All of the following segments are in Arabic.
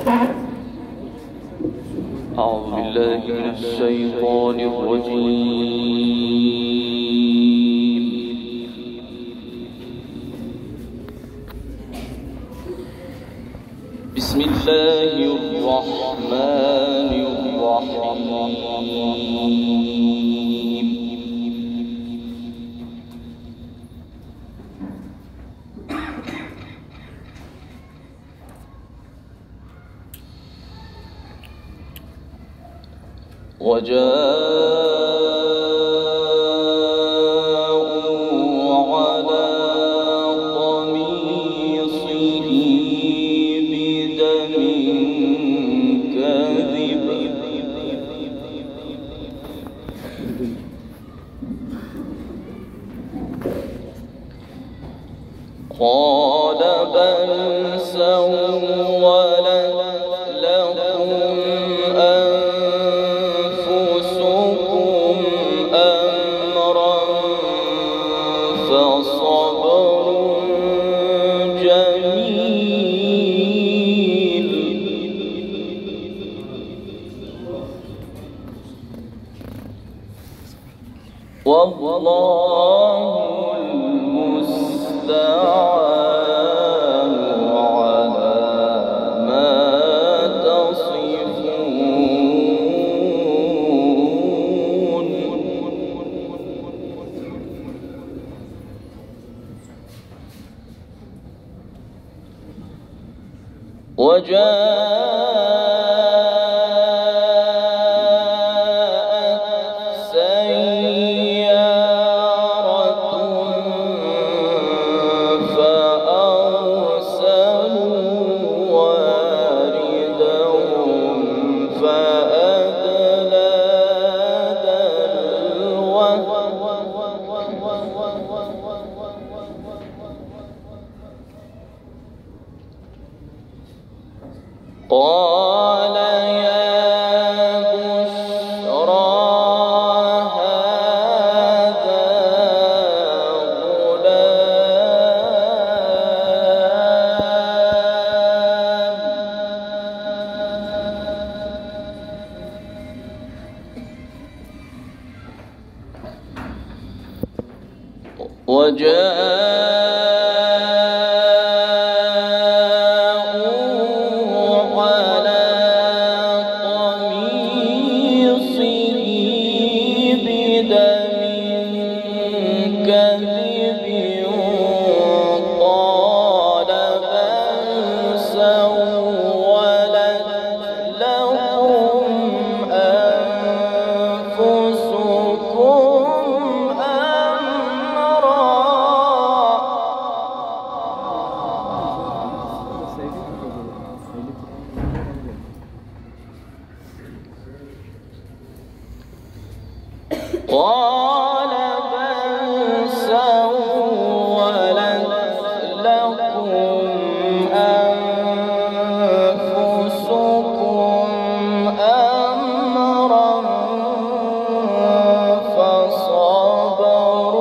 أعوذ بالله من الشيطان الرجيم. بسم الله الرحمن الرحيم. وجاءوا على قميصه بدم كذب قال بل سولت لكم أنفسكم أمرا فصبر جميل والله المستعان على ما تصفون. وجاءت سيارة فأرسلوا واردهم فأدلى دلوه قال يا بشرى هذا غلام قال بل سولت لكم أنفسكم أمرا فصبر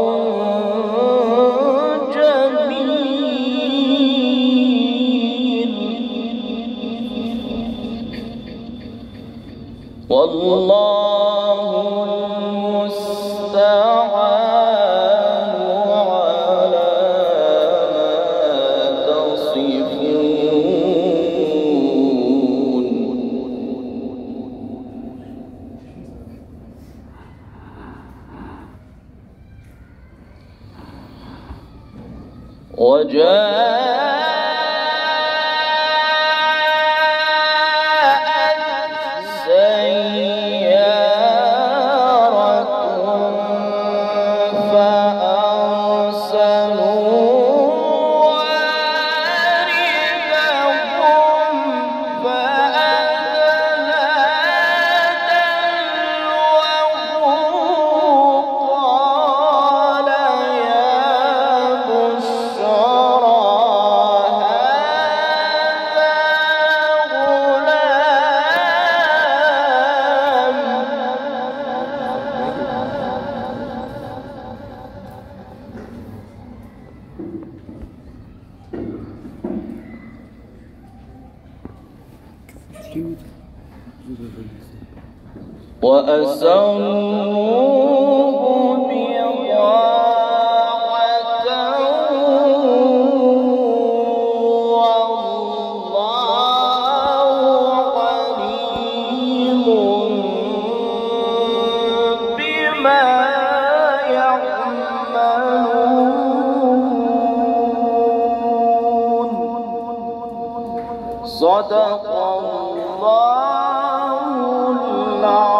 جميل والله المستعان على ما تصفون. وجاءت سيارة فأرسلوا واردهم فأدلى دلوه قال يا بشرى وأسروه بضاعة والله عليم بما يعملون. صدق الله العظيم.